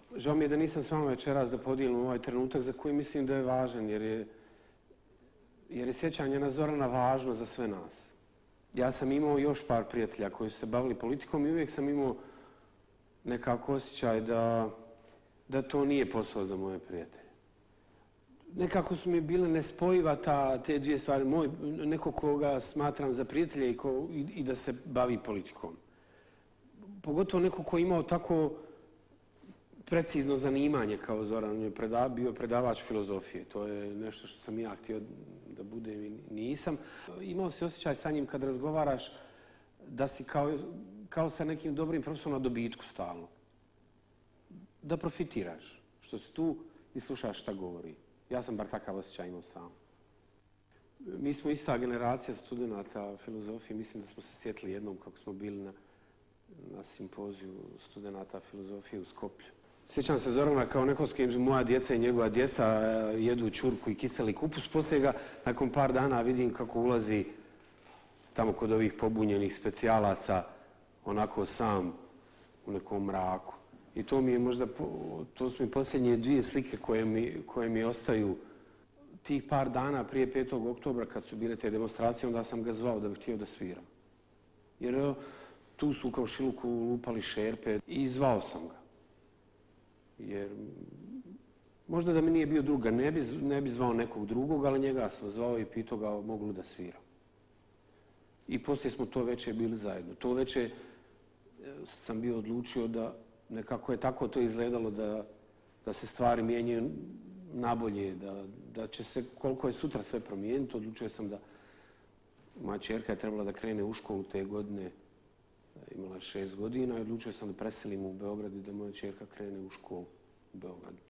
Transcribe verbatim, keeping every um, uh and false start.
Žao mi je da nisam s vama večeras da podijelim ovaj trenutak za koji mislim da je važan, jer je, jer je sjećanje na Zorana važno za sve nas. Ja sam imao još par prijatelja koji su se bavili politikom i uvijek sam imao nekako osjećaj da, da to nije posao za moje prijatelje. Nekako su mi bile nespojiva ta, te dvije stvari. Moj, neko koga smatram za prijatelje i, ko, i, i da se bavi politikom. Pogotovo neko ko je imao tako precizno zanimanje kao Zoran. On je preda, bio predavač filozofije. To je nešto što sam ja htio da budem i nisam. Imao si osjećaj sa njim kad razgovaraš da si kao, kao sa nekim dobrim profesorom na dobitku stalno. Da profitiraš što si tu i slušaš šta govori. Ja sam bar takav osjećaj imao stalno. Mi smo ista generacija studenta filozofije. Mislim da smo se sjetili jednom kako smo bili na, na simpoziju studenta filozofije u Skoplju. Sjećam se Zorana kao neko s kim moja djeca i njegova djeca jedu čurku i kiseli kupus. Poslije ga, nakon par dana, vidim kako ulazi tamo kod ovih pobunjenih specijalaca, onako sam u nekom mraku. I to mi je možda, to su mi posljednje dvije slike koje mi, koje mi ostaju. Tih par dana prije petog oktobra kad su bile te demonstracije, onda sam ga zvao da bih htio da svira. Jer tu su u komšiluku lupali šerpe i zvao sam ga. Jer možda da mi nije bio druga, ne bi, ne bi zvao nekog drugog, ali njega sam zvao i pitao ga mogu li da svira. I poslije smo to večer bili zajedno. To večer sam bio odlučio da nekako je tako to izgledalo da, da se stvari mijenjaju nabolje, da, da će se koliko je sutra sve promijeniti. Odlučio sam da moja ćerka je trebala da krene u školu te godine, imala je šest godina i odlučio sam da preselim u Beograd i da moja ćerka krene u školu u Beogradu.